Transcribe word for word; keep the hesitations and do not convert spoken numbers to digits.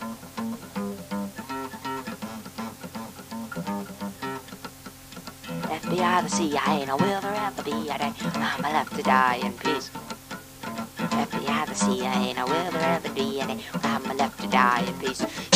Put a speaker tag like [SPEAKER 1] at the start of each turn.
[SPEAKER 1] F B I, the C I A, now will there ever be a day I'm left to die in peace? F B I, the C I A, now will there ever be a day I'm left to die in peace?